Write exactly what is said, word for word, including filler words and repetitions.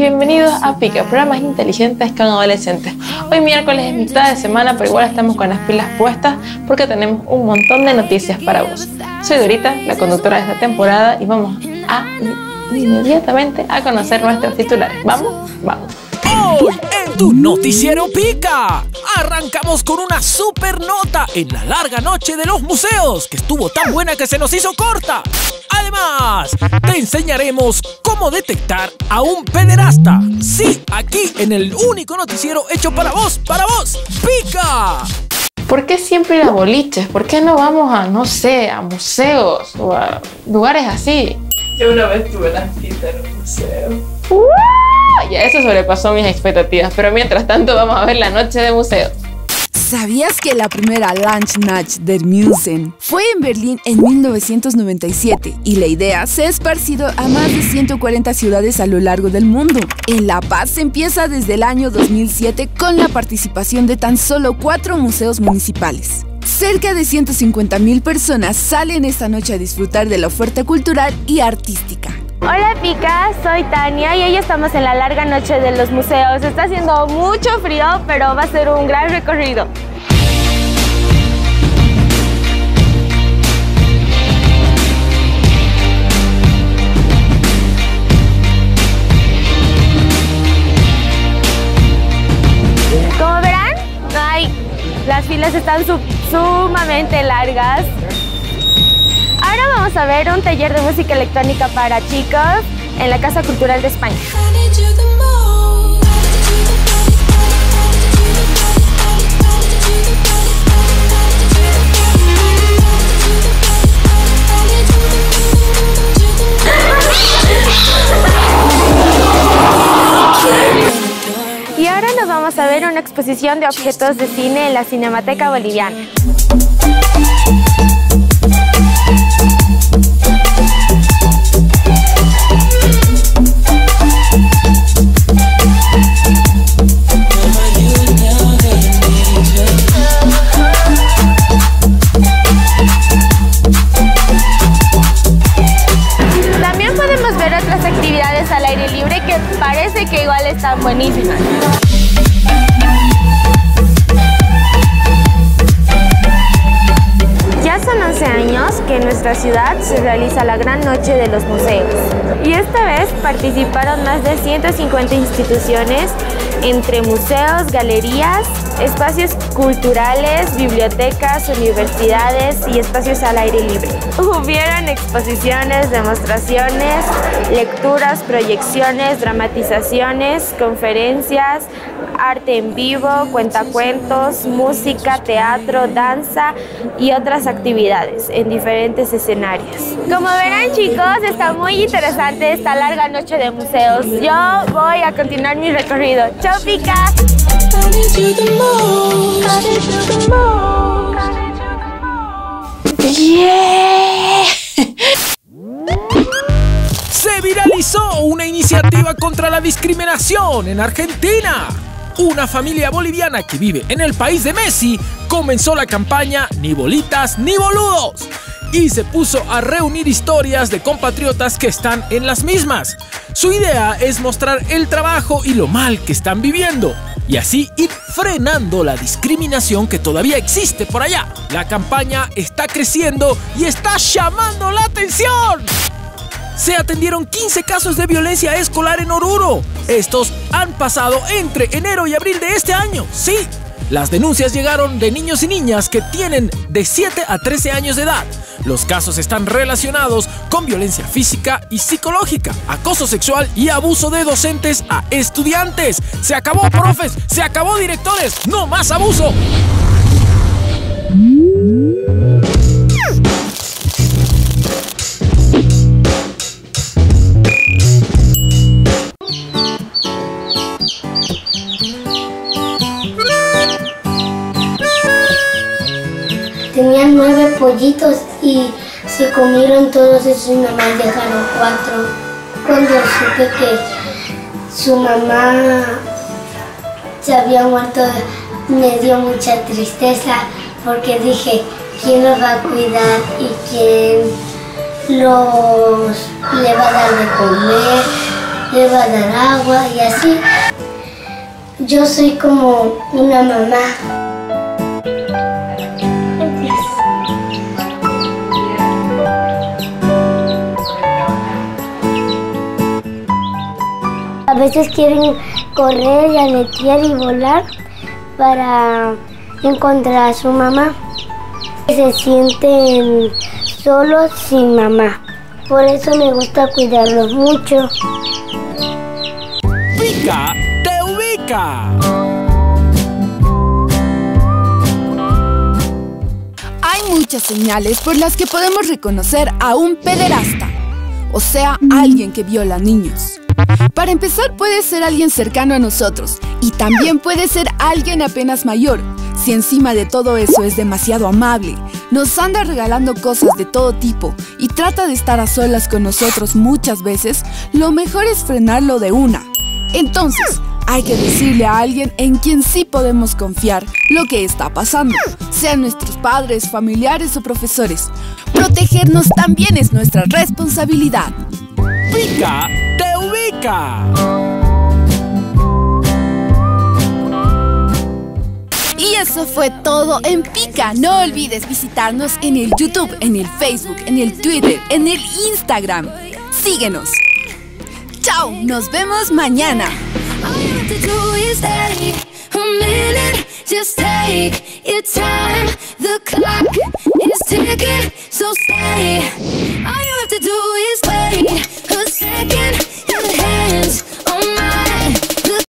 bienvenidos a Pica, programas inteligentes con adolescentes. Hoy miércoles es mitad de semana, pero igual estamos con las pilas puestas porque tenemos un montón de noticias para vos. Soy Dorita, la conductora de esta temporada, y vamos a inmediatamente a conocer nuestros titulares. ¿Vamos? Vamos. Hoy en tu noticiero Pica arrancamos con una super nota en la larga noche de los museos, que estuvo tan buena que se nos hizo corta. Además, te enseñaremos cómo detectar a un pederasta. Sí, aquí en el único noticiero hecho para vos, para vos, Pica. ¿Por qué siempre ir a boliches? ¿Por qué no vamos a, no sé, a museos o a lugares así? Yo una vez tuve una cita en un museo. ¡Uh! Ya eso sobrepasó mis expectativas, pero mientras tanto vamos a ver la noche de museos. ¿Sabías que la primera Landnacht der Museen fue en Berlín en mil novecientos noventa y siete y la idea se ha esparcido a más de ciento cuarenta ciudades a lo largo del mundo? En La Paz se empieza desde el año dos mil siete con la participación de tan solo cuatro museos municipales. Cerca de ciento cincuenta mil personas salen esta noche a disfrutar de la oferta cultural y artística. Hola Pica, soy Tania y hoy estamos en la larga noche de los museos. Está haciendo mucho frío, pero va a ser un gran recorrido. Como verán, ay, las filas están su sumamente largas. Ahora vamos a ver un taller de música electrónica para chicos en la Casa Cultural de España. Y ahora nos vamos a ver una exposición de objetos de cine en la Cinemateca Boliviana. También podemos ver otras actividades al aire libre que parece que igual están buenísimas. Ya son once años que en nuestra ciudad se realiza la Gran Noche de los Museos. Y esta vez participaron más de ciento cincuenta instituciones, entre museos, galerías, espacios culturales, bibliotecas, universidades y espacios al aire libre. Hubieron exposiciones, demostraciones, lecturas, proyecciones, dramatizaciones, conferencias, arte en vivo, cuentacuentos, música, teatro, danza y otras actividades en diferentes escenarios. Como verán chicos, está muy interesante esta larga noche de museos. Yo voy a continuar mi recorrido. ¡Chao, Pica! ¡Yeah! Se viralizó una iniciativa contra la discriminación en Argentina. Una familia boliviana que vive en el país de Messi comenzó la campaña Ni bolitas ni boludos y se puso a reunir historias de compatriotas que están en las mismas. Su idea es mostrar el trabajo y lo mal que están viviendo y así ir frenando la discriminación que todavía existe por allá. La campaña está creciendo y está llamando la atención. Se atendieron quince casos de violencia escolar en Oruro. Estos han pasado entre enero y abril de este año. Sí, las denuncias llegaron de niños y niñas que tienen de siete a trece años de edad. Los casos están relacionados con violencia física y psicológica, acoso sexual y abuso de docentes a estudiantes. Se acabó, profes, se acabó, directores, no más abuso. Tenían nueve pollitos y se comieron todos esos y nomás dejaron cuatro. Cuando supe que su mamá se había muerto, me dio mucha tristeza porque dije, ¿quién los va a cuidar y quién los le va a dar de comer? le va a dar agua y así. Yo soy como una mamá. A veces quieren correr y aletear y volar para encontrar a su mamá. Se sienten solos sin mamá. Por eso me gusta cuidarlos mucho. Pika te ubica. Hay muchas señales por las que podemos reconocer a un pederasta, o sea, alguien que viola niños. Para empezar, puede ser alguien cercano a nosotros y también puede ser alguien apenas mayor. Si encima de todo eso es demasiado amable, nos anda regalando cosas de todo tipo y trata de estar a solas con nosotros muchas veces, lo mejor es frenarlo de una. Entonces, hay que decirle a alguien en quien sí podemos confiar lo que está pasando, sean nuestros padres, familiares o profesores. Protegernos también es nuestra responsabilidad. Pika te ubica. Y eso fue todo en Pika. No olvides visitarnos en el YouTube, en el Facebook, en el Twitter, en el Instagram. Síguenos. Chao, nos vemos mañana. Just take your time, the clock is ticking, so stay.